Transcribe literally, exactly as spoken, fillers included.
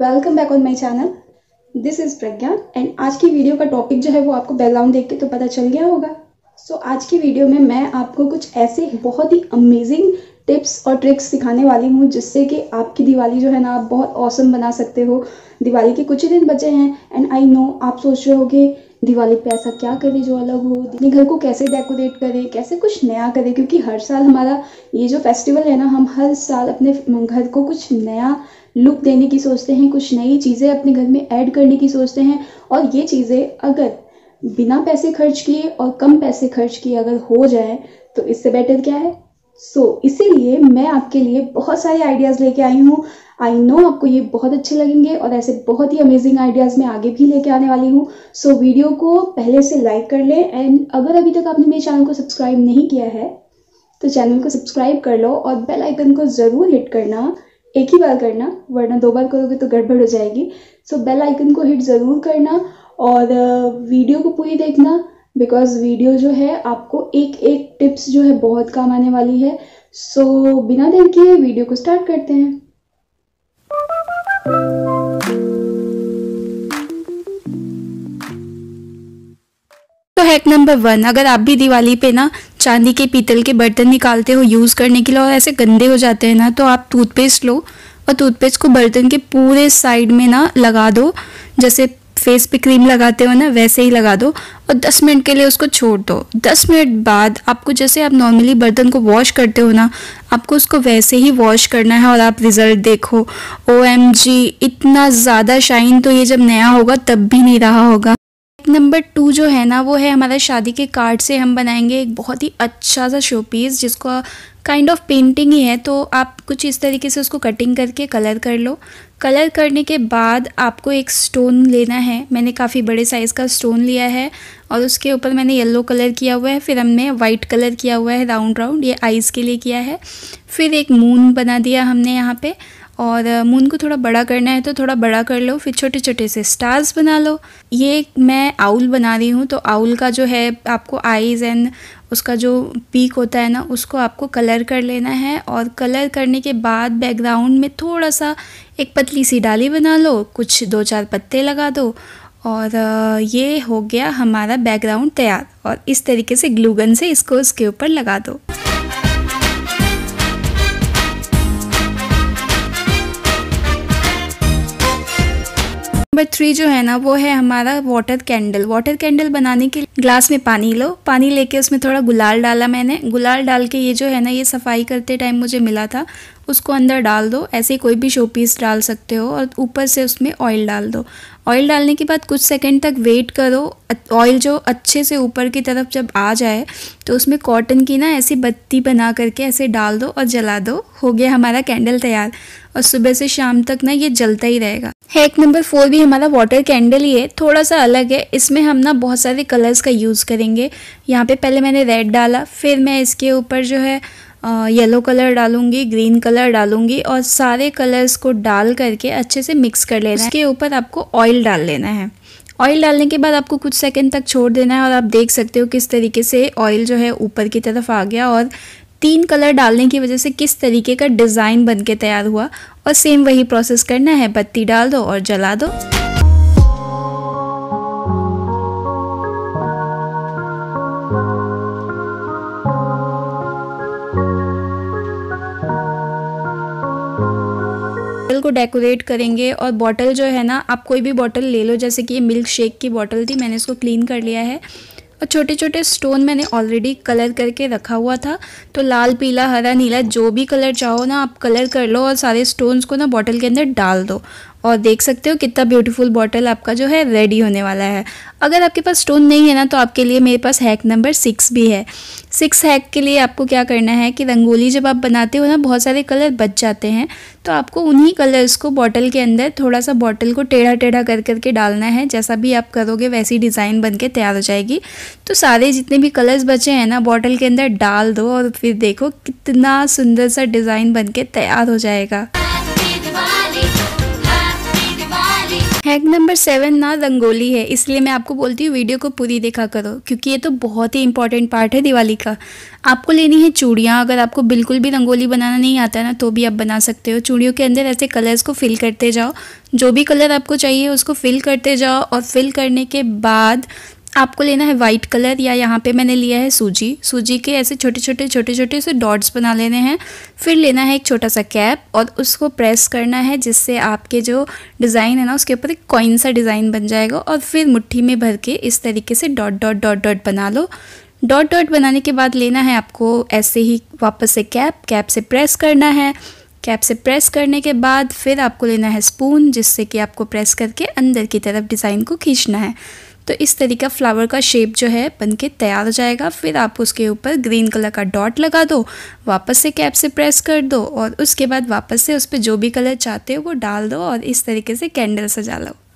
Welcome back on my channel. This is Pragya and आज की video का टॉपिक जो है वो आपको बैकग्राउंड देख के तो पता चल गया होगा। सो so, आज की वीडियो में मैं आपको कुछ ऐसे बहुत ही अमेजिंग टिप्स और ट्रिक्स सिखाने वाली हूँ जिससे कि आपकी दिवाली जो है ना आप बहुत ऑसम बना सकते हो। दिवाली के कुछ ही दिन बचे हैं एंड आई नो आप सोच रहे होगे दिवाली पे ऐसा क्या करें जो अलग हो, अपने घर को कैसे डेकोरेट करें, कैसे कुछ नया करें, क्योंकि हर साल हमारा ये जो फेस्टिवल है ना हम हर साल अपने घर को कुछ नया लुक देने की सोचते हैं, कुछ नई चीज़ें अपने घर में ऐड करने की सोचते हैं। और ये चीज़ें अगर बिना पैसे खर्च किए और कम पैसे खर्च किए अगर हो जाए तो इससे बेटर क्या है। सो so, इसीलिए मैं आपके लिए बहुत सारे आइडियाज़ लेके आई हूँ। आई नो आपको ये बहुत अच्छे लगेंगे और ऐसे बहुत ही अमेजिंग आइडियाज़ मैं आगे भी लेके आने वाली हूँ। सो so, वीडियो को पहले से लाइक कर लें एंड अगर अभी तक आपने मेरे चैनल को सब्सक्राइब नहीं किया है तो चैनल को सब्सक्राइब कर लो और बेल आइकन को ज़रूर हिट करना। एक ही बार करना वरना दो बार करोगे तो गड़बड़ हो जाएगी। सो बेल आइकन को हिट ज़रूर करना और वीडियो को पूरी देखना बिकॉज वीडियो जो है आपको एक एक टिप्स जो है बहुत काम आने वाली है। सो so, बिना देर किए वीडियो को स्टार्ट करते हैं। तो हैक नंबर वन, अगर आप भी दिवाली पे ना चांदी के पीतल के बर्तन निकालते हो यूज़ करने के लिए और ऐसे गंदे हो जाते हैं ना, तो आप टूथपेस्ट लो और टूथपेस्ट को बर्तन के पूरे साइड में ना लगा दो, जैसे फेस पे क्रीम लगाते हो ना वैसे ही लगा दो और दस मिनट के लिए उसको छोड़ दो। दस मिनट बाद आपको जैसे आप नॉर्मली बर्तन को वॉश करते हो ना, आपको उसको वैसे ही वॉश करना है और आप रिजल्ट देखो। ओ एम जी, इतना ज़्यादा शाइन तो ये जब नया होगा तब भी नहीं रहा होगा। नंबर टू जो है ना वो है हमारा शादी के कार्ड से हम बनाएंगे एक बहुत ही अच्छा सा शो पीस जिसको काइंड ऑफ पेंटिंग ही है। तो आप कुछ इस तरीके से उसको कटिंग करके कलर कर लो। कलर करने के बाद आपको एक स्टोन लेना है। मैंने काफ़ी बड़े साइज़ का स्टोन लिया है और उसके ऊपर मैंने येलो कलर किया हुआ है, फिर हमने वाइट कलर किया हुआ है राउंड राउंड, ये आइज़ के लिए किया है। फिर एक मून बना दिया हमने यहाँ पे और मून को थोड़ा बड़ा करना है तो थोड़ा बड़ा कर लो। फिर छोटे छोटे से स्टार्स बना लो। ये मैं आउल बना रही हूँ तो आउल का जो है आपको आईज़ एंड उसका जो पीक होता है ना उसको आपको कलर कर लेना है। और कलर करने के बाद बैकग्राउंड में थोड़ा सा एक पतली सी डाली बना लो, कुछ दो चार पत्ते लगा दो और ये हो गया हमारा बैकग्राउंड तैयार। और इस तरीके से ग्लू गन से इसको उसके ऊपर लगा दो। नंबर थ्री जो है ना वो है हमारा वाटर कैंडल। वाटर कैंडल बनाने के लिए ग्लास में पानी लो, पानी लेके उसमें थोड़ा गुलाल डाला मैंने। गुलाल डाल के ये जो है ना ये सफाई करते टाइम मुझे मिला था, उसको अंदर डाल दो। ऐसे कोई भी शो पीस डाल सकते हो और ऊपर से उसमें ऑयल डाल दो। ऑयल डालने के बाद कुछ सेकंड तक वेट करो। ऑयल जो अच्छे से ऊपर की तरफ जब आ जाए तो उसमें कॉटन की ना ऐसी बत्ती बना करके ऐसे डाल दो और जला दो। हो गया हमारा कैंडल तैयार और सुबह से शाम तक ना ये जलता ही रहेगा। हैक नंबर फोर भी हमारा वाटर कैंडल ही है, थोड़ा सा अलग है। इसमें हम ना बहुत सारे कलर्स का यूज़ करेंगे। यहाँ पे पहले मैंने रेड डाला, फिर मैं इसके ऊपर जो है येलो कलर डालूंगी, ग्रीन कलर डालूंगी और सारे कलर्स को डाल करके अच्छे से मिक्स कर लेना है। इसके ऊपर आपको ऑयल डाल लेना है। ऑयल डालने के बाद आपको कुछ सेकंड तक छोड़ देना है और आप देख सकते हो किस तरीके से ऑयल जो है ऊपर की तरफ आ गया और तीन कलर डालने की वजह से किस तरीके का डिज़ाइन बन के तैयार हुआ। और सेम वही प्रोसेस करना है, बत्ती डाल दो और जला दो। को डेकोरेट करेंगे और बॉटल जो है ना आप कोई भी बॉटल ले लो, जैसे कि ये मिल्क शेक की बॉटल थी, मैंने इसको क्लीन कर लिया है। और छोटे छोटे स्टोन मैंने ऑलरेडी कलर करके रखा हुआ था, तो लाल पीला हरा नीला जो भी कलर चाहो ना आप कलर कर लो और सारे स्टोन्स को ना बॉटल के अंदर डाल दो। और देख सकते हो कितना ब्यूटीफुल बॉटल आपका जो है रेडी होने वाला है। अगर आपके पास स्टोन नहीं है ना तो आपके लिए मेरे पास हैक नंबर सिक्स भी है। सिक्स हैक के लिए आपको क्या करना है कि रंगोली जब आप बनाते हो ना बहुत सारे कलर बच जाते हैं, तो आपको उन्हीं कलर्स को बॉटल के अंदर थोड़ा सा बॉटल को टेढ़ा टेढ़ा कर करके डालना है। जैसा भी आप करोगे वैसी डिज़ाइन बन के तैयार हो जाएगी। तो सारे जितने भी कलर्स बचे हैं ना बॉटल के अंदर डाल दो और फिर देखो कितना सुंदर सा डिज़ाइन बन के तैयार हो जाएगा। हैक नंबर सेवन ना रंगोली है, इसलिए मैं आपको बोलती हूँ वीडियो को पूरी देखा करो, क्योंकि ये तो बहुत ही इंपॉर्टेंट पार्ट है दिवाली का। आपको लेनी है चूड़ियाँ। अगर आपको बिल्कुल भी रंगोली बनाना नहीं आता है ना, तो भी आप बना सकते हो। चूड़ियों के अंदर ऐसे कलर्स को फिल करते जाओ, जो भी कलर आपको चाहिए उसको फिल करते जाओ, और फिल करने के बाद आपको लेना है वाइट कलर, या यहाँ पे मैंने लिया है सूजी। सूजी के ऐसे छोटे छोटे छोटे छोटे से डॉट्स बना लेने हैं। फिर लेना है एक छोटा सा कैप और उसको प्रेस करना है, जिससे आपके जो डिज़ाइन है ना उसके ऊपर एक कॉइन सा डिज़ाइन बन जाएगा। और फिर मुट्ठी में भर के इस तरीके से डॉट डॉट डॉट डॉट बना लो। डॉट डॉट बनाने के बाद लेना है आपको ऐसे ही वापस से कैप, कैप से प्रेस करना है। कैप से प्रेस करने के बाद फिर आपको लेना है स्पून, जिससे कि आपको प्रेस करके अंदर की तरफ डिज़ाइन को खींचना है। तो इस तरीका फ्लावर का शेप जो है बन के तैयार हो जाएगा। फिर आप उसके ऊपर ग्रीन कलर का डॉट लगा दो, वापस से कैप से प्रेस कर दो, और उसके बाद वापस से उस पर जो भी कलर चाहते हो वो डाल दो, और इस तरीके से कैंडल सजा लो।